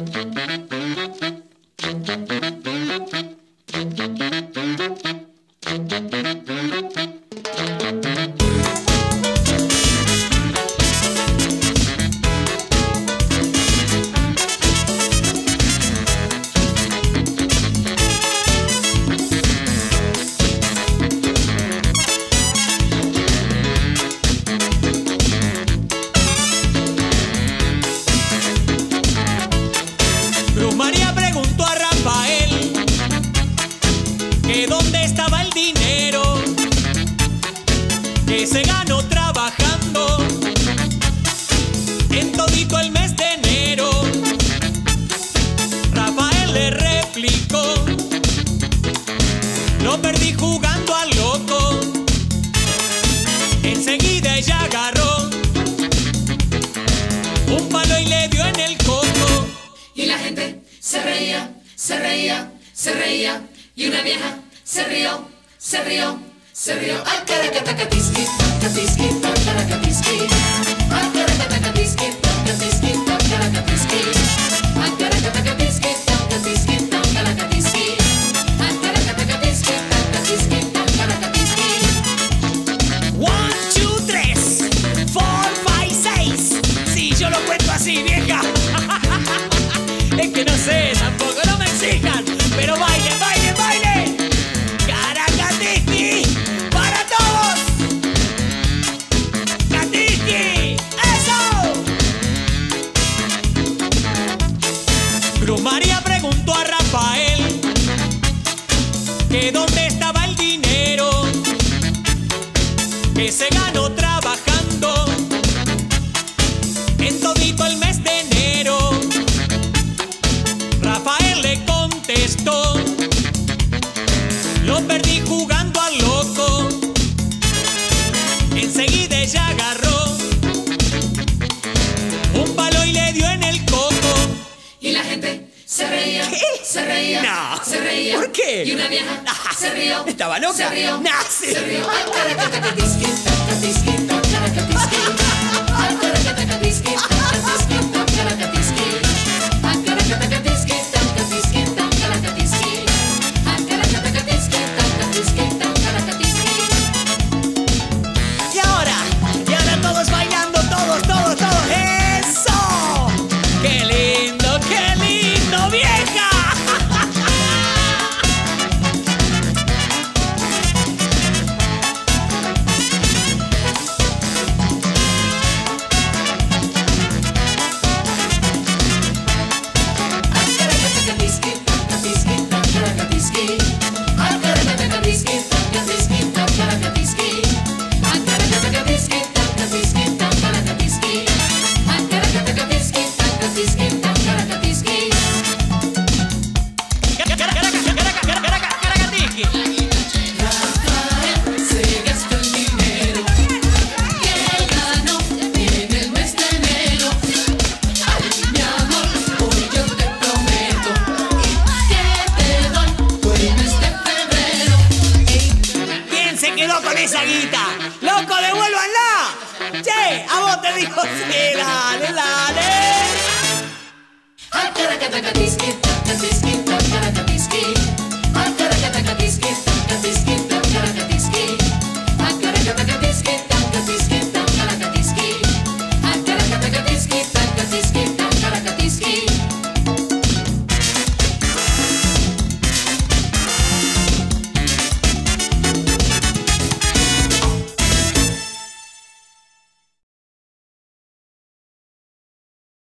María preguntó a Rafael que dónde estaba el dinero que se ganó trabajando en todito el mes de enero. Rafael le replicó: lo perdí jugando al loco. Enseguida ella agarró un palo y le dio en el coco. Y la gente se reía, se reía, se reía. Y una vieja se rió, se rió, se rió. Ay, caracatacatisqui, tacatisqui, tacaracatiski. Ay, caracatacatisqui, tacatisqui, tacaracatiski. Ay, caracatacatisqui, tacatisqui, tacaracatiski. Ay, caracatacatisqui, tacatisqui, tacaracatiski. 1, 2, 3, 4, 5, 6. Sí, yo lo cuento así, vieja. Es que no sé, tampoco, no me exijan. Pero bailen, bailen, bailen. Caracatiski, para todos. Catiski, eso. Cruz María preguntó a Rafael que dónde estaba el dinero que se ganó trabajando en todito el mes de enero. Rafael le contestó: lo perdí jugando al loco. Enseguida ella agarró un palo y le dio en el coco. Y la gente se reía, ¿Qué? se reía, No. se reía. ¿Por qué? Y una vieja se rió. ¿Estaba loca? Se rió, No, sí. se rió. Ay, caracatacatisqui, tacatisqui, tacaracatiski. Ay, caracatacatisqui, tacatisqui, tacaracatiski. Ay, caracatacatisqui, tacatisqui, tacaracatiski. Ay, caracatacatisqui, tacatisqui, tacaracatiski. Y ahora todos bailando, todos, todos, todos. ¡Eso! ¡Qué lindo, vieja! Ay, caracatacatisqui, tacatisqui, tacaracatiski. Ay, caracatacatisqui, tacatisqui, tacaracatiski. Ay, caracatacatisqui, tacatisqui, tacaracatiski. Ay, caracatacatisqui, tacatisqui, tacaracatiski. Caracatiski. Rafael se gastó el dinero que ganó en el mes de enero. Ay, mi amor, hoy yo te prometo que te doy por el mes de febrero. ¿Quién se quedó con esa guita? ¡Loco, devuélvanla! Che, a vos te dijo sí, dale, dale. Ay, caracatacatisqui, tacatisqui,